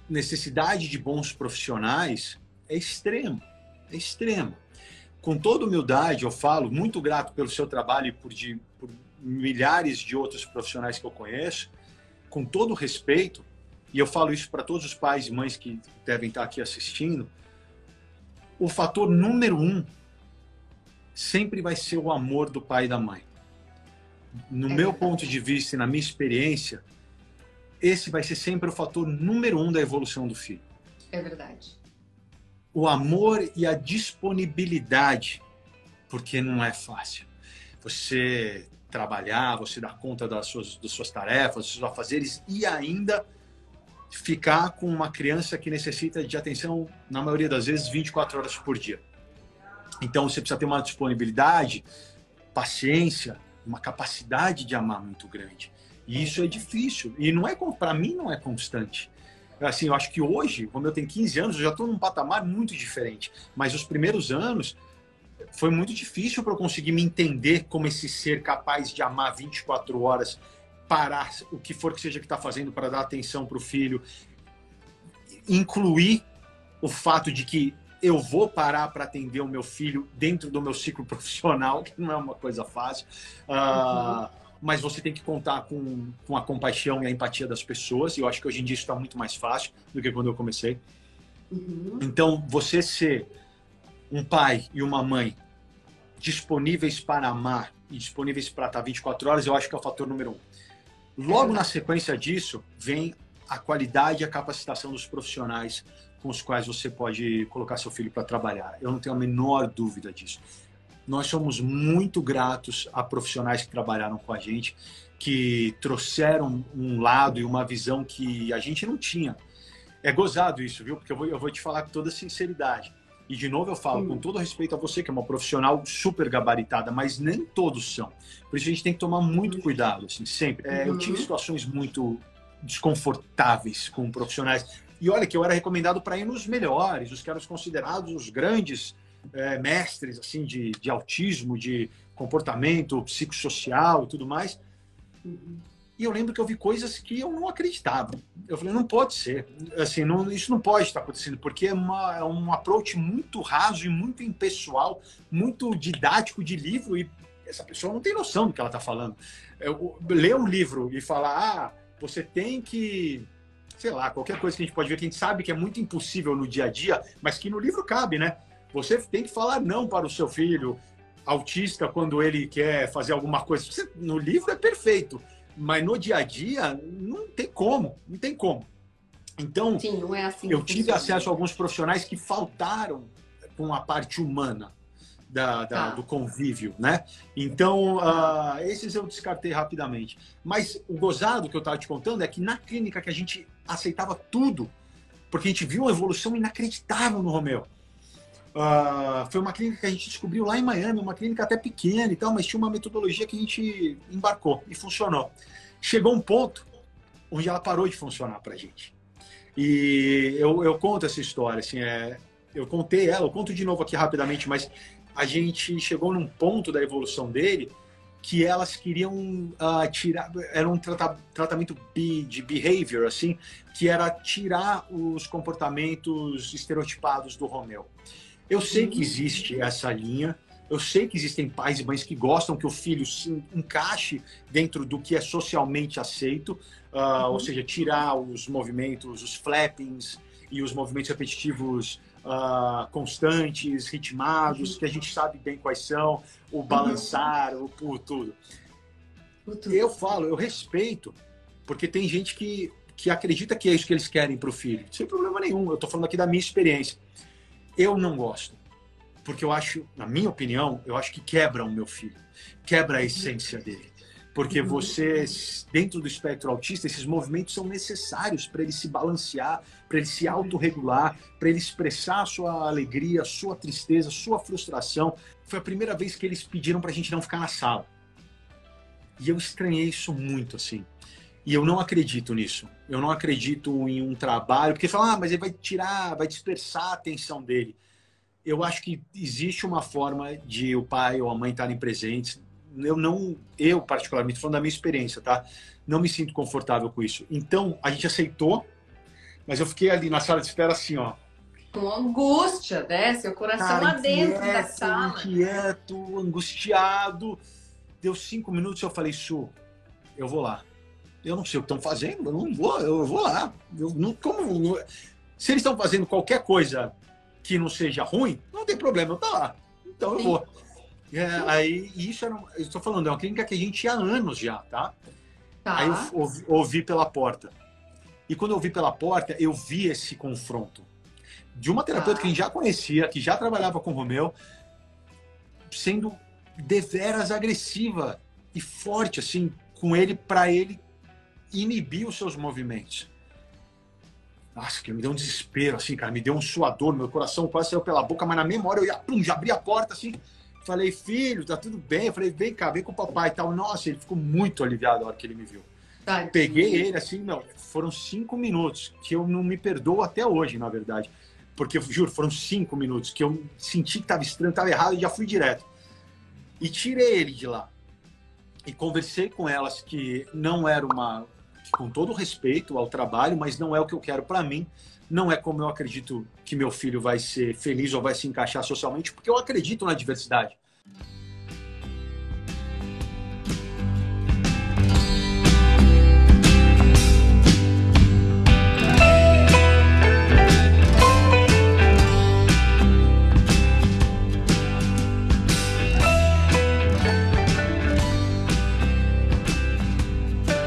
necessidade de bons profissionais é extremo, é extremo. Com toda humildade, eu falo, muito grato pelo seu trabalho e por milhares de outros profissionais que eu conheço, com todo respeito, e eu falo isso para todos os pais e mães que devem estar aqui assistindo, o fator número 1 sempre vai ser o amor do pai e da mãe. No meu ponto de vista e na minha experiência, esse vai ser sempre o fator número 1 da evolução do filho. É verdade. O amor e a disponibilidade, porque não é fácil. Você trabalhar, você dar conta das suas tarefas, dos seus afazeres e ainda ficar com uma criança que necessita de atenção, na maioria das vezes, 24 horas por dia. Então, você precisa ter uma disponibilidade, paciência, uma capacidade de amar muito grande. E isso é difícil. E não é, para mim, não é constante. Assim, eu acho que hoje, como eu tenho 15 anos, eu já estou num patamar muito diferente. Mas os primeiros anos foi muito difícil para eu conseguir me entender como esse ser capaz de amar 24 horas, parar o que for que seja que está fazendo para dar atenção para o filho, incluir o fato de que eu vou parar para atender o meu filho dentro do meu ciclo profissional, que não é uma coisa fácil. Mas você tem que contar com a compaixão e a empatia das pessoas, e eu acho que hoje em dia isso está muito mais fácil do que quando eu comecei. Então, você ser um pai e uma mãe disponíveis para amar e disponíveis para estar 24 horas, eu acho que é o fator número 1. Logo na sequência disso, vem a qualidade e a capacitação dos profissionais com os quais você pode colocar seu filho para trabalhar. Eu não tenho a menor dúvida disso. Nós somos muito gratos a profissionais que trabalharam com a gente, que trouxeram um lado e uma visão que a gente não tinha. É gozado isso, viu? Porque eu vou te falar com toda sinceridade. E, de novo, eu falo com todo respeito a você, que é uma profissional super gabaritada, mas nem todos são. Por isso, a gente tem que tomar muito cuidado, assim, sempre. Eu tive situações muito desconfortáveis com profissionais. E olha que eu era recomendado para ir nos melhores, os que eram considerados os grandes mestres assim, de autismo, de comportamento psicossocial e tudo mais. E eu lembro que eu vi coisas que eu não acreditava. Eu falei, não pode ser. Assim, isso não pode estar acontecendo, porque é um approach muito raso e muito impessoal, muito didático de livro, e essa pessoa não tem noção do que ela está falando. Ler um livro e falar, você tem que... sei lá, qualquer coisa que a gente pode ver, que a gente sabe que é muito impossível no dia a dia, mas que no livro cabe, né? Você tem que falar não para o seu filho autista quando ele quer fazer alguma coisa. No livro é perfeito, mas no dia a dia não tem como, não tem como. Então, sim, não é assim eu tive acesso a alguns profissionais que faltaram com a parte humana do convívio, né? Então, esses eu descartei rapidamente. Mas o gozado que eu estava te contando é que na clínica que a gente aceitava tudo, porque a gente viu uma evolução inacreditável no Romeu. Foi uma clínica que a gente descobriu lá em Miami, uma clínica até pequena e tal, mas tinha uma metodologia que a gente embarcou e funcionou. Chegou um ponto onde ela parou de funcionar para a gente. E eu conto essa história, assim, eu contei ela, eu conto de novo aqui rapidamente, mas a gente chegou num ponto da evolução dele que elas queriam tirar, era um tratamento de behavior, assim, que era tirar os comportamentos estereotipados do Romeu. Eu sei que existe essa linha, eu sei que existem pais e mães que gostam que o filho se encaixe dentro do que é socialmente aceito, ou seja, tirar os movimentos, os flappings e os movimentos repetitivos constantes, ritmados, que a gente sabe bem quais são, o balançar, o tudo. Eu falo, eu respeito, porque tem gente que acredita que é isso que eles querem para o filho, sem problema nenhum. Eu estou falando aqui da minha experiência. Eu não gosto, porque eu acho, na minha opinião, eu acho que quebra o meu filho, quebra a essência dele. Porque você, dentro do espectro autista, esses movimentos são necessários para ele se balancear, para ele se autorregular, para ele expressar a sua alegria, a sua tristeza, a sua frustração. Foi a primeira vez que eles pediram para a gente não ficar na sala. E eu estranhei isso muito, assim. E eu não acredito nisso. Eu não acredito em um trabalho, porque falam, mas ele vai tirar, vai dispersar a atenção dele. Eu acho que existe uma forma de o pai ou a mãe estarem presentes. Eu particularmente, falando da minha experiência, tá? Não me sinto confortável com isso. Então, a gente aceitou, Mas eu fiquei ali na sala de espera assim, ó. Com angústia, né? Seu coração lá dentro da sala. Inquieto, angustiado. Deu 5 minutos e eu falei, Su, eu vou lá. Eu não sei o que estão fazendo, eu não vou, eu vou lá. Eu não, como, se eles estão fazendo qualquer coisa que não seja ruim, não tem problema, eu tô lá. Então eu vou. Aí, isso era, eu estou falando, é uma clínica que a gente ia há anos já, tá? Aí eu ouvi pela porta. E quando eu ouvi pela porta, eu vi esse confronto de uma terapeuta que a gente já conhecia, que já trabalhava com o Romeu, sendo deveras agressiva e forte, assim, com ele, para ele inibir os seus movimentos. Nossa, que me deu um desespero, assim, cara, me deu um suador, meu coração quase saiu pela boca, mas na mesma hora eu ia, pum, já abri a porta, assim, falei, filho, tá tudo bem? Eu falei, vem cá, vem com o papai e tal. Nossa, ele ficou muito aliviado na hora que ele me viu. Tadinho. Peguei ele, assim, não, foram 5 minutos, que eu não me perdoo até hoje, na verdade. Porque, juro, foram 5 minutos que eu senti que estava estranho, estava errado e já fui direto. E tirei ele de lá. E conversei com elas que não era uma... com todo respeito ao trabalho, mas não é o que eu quero para mim. Não é como eu acredito que meu filho vai ser feliz ou vai se encaixar socialmente, porque eu acredito na diversidade.